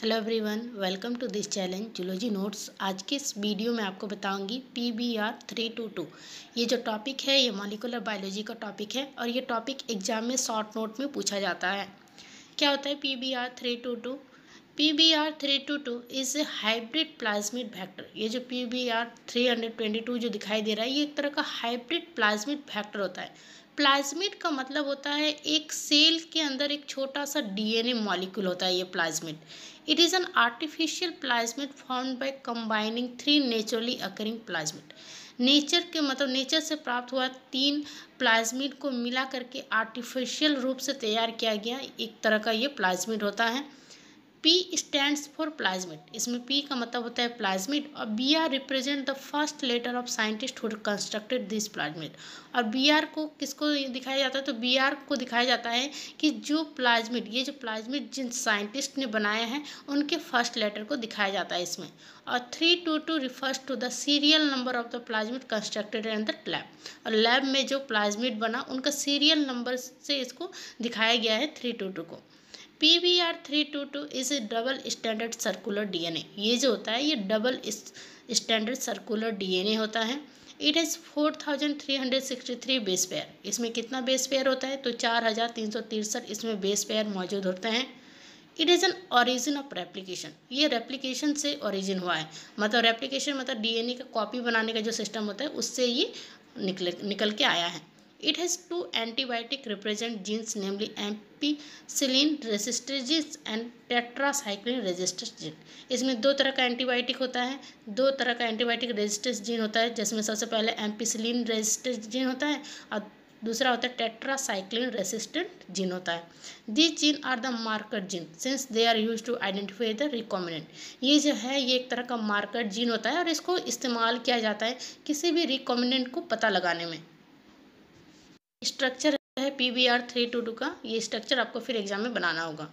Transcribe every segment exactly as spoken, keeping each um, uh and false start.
Hello everyone, welcome to this challenge zoology notes. आज के इस वीडियो में आपको बताऊंगी P B R three two two. ये जो टॉपिक है ये मॉलिक्यूलर बायोलॉजी का टॉपिक है और ये टॉपिक एग्जाम में शॉर्ट नोट में पूछा जाता है। क्या होता है P B R three two two? P B R three two two is a hybrid plasmid vector. ये जो P B R three twenty two जो दिखाई दे रहा है ये एक तरह का हाइब्रिड प्लाज्मिड वेक्टर होता है। प्लाज्मिड का मतलब होता है एक सेल के अंदर एक छोटा सा डी एन ए मॉलिक्यूल होता है ये plasmid. It is an artificial plasmid formed by combining three naturally occurring plasmid. Nature के मतलब नेचर से प्राप्त हुआ तीन प्लाज्मिड को मिला करके आर्टिफिशियल रूप से तैयार किया गया एक तरह का ये प्लाज्मिड होता है। P stands for plasmid. इसमें P का मतलब होता है प्लाज्मिड और B R represent the first letter of scientist who constructed this plasmid. और बी आर को किसको दिखाया जाता है? तो बी आर को दिखाया जाता है कि जो प्लाज्मिड ये जो प्लाज्मिड जिन साइंटिस्ट ने बनाया है उनके फर्स्ट लेटर को दिखाया जाता है इसमें। और three two two refers to the serial number of the plasmid constructed in the lab. और लैब में जो प्लाज्मिड बना उनका सीरियल नंबर से इसको दिखाया गया है थ्री टू टू को। P B R three two two is a double standard circular D N A. ये जो होता है ये double standard circular D N A होता है। It has four thousand three hundred sixty three base pair. इसमें कितना बेस पेयर होता है? तो चार हज़ार तीन सौ तिरसठ इसमें बेस पेयर मौजूद होते हैं। It is an origin of replication. ये रेप्लिकेशन से ओरिजिन हुआ है। मतलब रेप्लिकेशन मतलब डी एन ए का कॉपी बनाने का जो सिस्टम होता है उससे ये निकल निकल के आया है। It has two antibiotic represent genes namely ampicillin resistor genes and tetracycline resistor gene। इसमें दो तरह का एंटीबायोटिक होता है, दो तरह का एंटीबायोटिक रेजिस्टेंस जीन होता है जिसमें सबसे पहले एम्पिसिलिन रेजिस्टेंस जीन होता है और दूसरा होता है टेट्रासाइक्लिन रेसिस्टेंट जीन होता है। These gene are the marker gene since they are use to identify the recombinant. ये जो है ये एक तरह का मार्कर जीन होता है और इसको इस्तेमाल किया जाता है किसी भी रिकॉम्बिनेंट को पता लगाने में। स्ट्रक्चर है P B R three two two का। ये स्ट्रक्चर आपको फिर एग्जाम में बनाना होगा।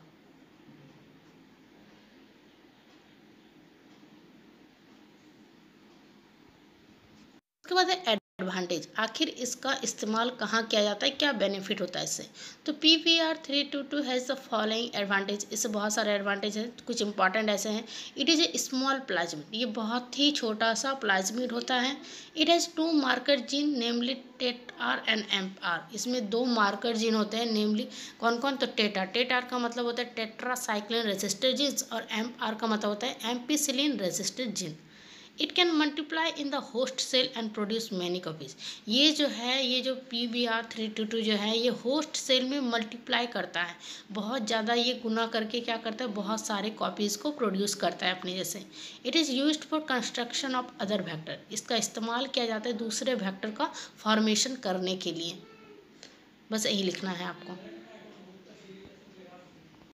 उसके बाद है एडवांटेज। आखिर इसका इस्तेमाल कहाँ किया जाता है, क्या बेनिफिट होता है इससे? तो P B R three two two has the following advantage. इससे बहुत सारे एडवांटेज हैं, कुछ इंपॉर्टेंट ऐसे हैं। It is a small plasmid. ये बहुत ही छोटा सा प्लाज्मिड होता है। It has two marker gene namely tet R and M R. इसमें दो मार्कर जीन होते हैं नेमली कौन कौन? तो टेट आर। टेट आर का मतलब होता है टेट्रासाइक्लिन रेसिस्टर जीन्स और एम आर का मतलब होता है ampicillin resistor gene. It can multiply in the host cell and produce many copies. ये जो है ये जो P B R three two two जो है ये होस्ट सेल में मल्टीप्लाई करता है, बहुत ज़्यादा ये गुना करके क्या करता है, बहुत सारे कॉपीज़ को प्रोड्यूस करता है अपने जैसे। It is used for construction of other vector. इसका इस्तेमाल किया जाता है दूसरे वेक्टर का फॉर्मेशन करने के लिए। बस यही लिखना है आपको।